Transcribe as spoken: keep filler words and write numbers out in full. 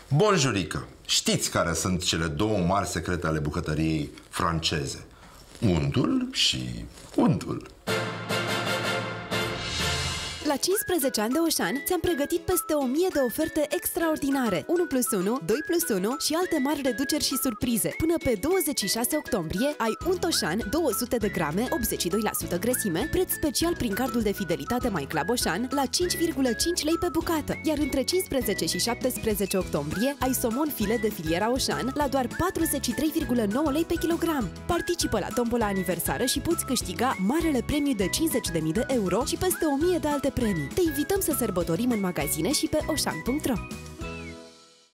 Bonjurică! Știți care sunt cele două mari secrete ale bucătăriei franceze? Untul și untul. La cincisprezece ani de Auchan ți-am pregătit peste o mie de oferte extraordinare, unu plus unu, doi plus unu și alte mari reduceri și surprize. Până pe douăzeci și șase octombrie ai unt Auchan două sute de grame, optzeci și doi la sută grăsime, preț special prin cardul de fidelitate My Club Auchan la cinci virgulă cinci lei pe bucată. Iar între cincisprezece și șaptesprezece octombrie ai somon filet de filiera Auchan la doar patruzeci și trei virgulă nouă lei pe kilogram. Participă la tombola aniversară și poți câștiga marele premiu de cincizeci de mii de euro și peste o mie de alte premii. Te invităm să sărbătorim în magazine și pe auchan punct ro.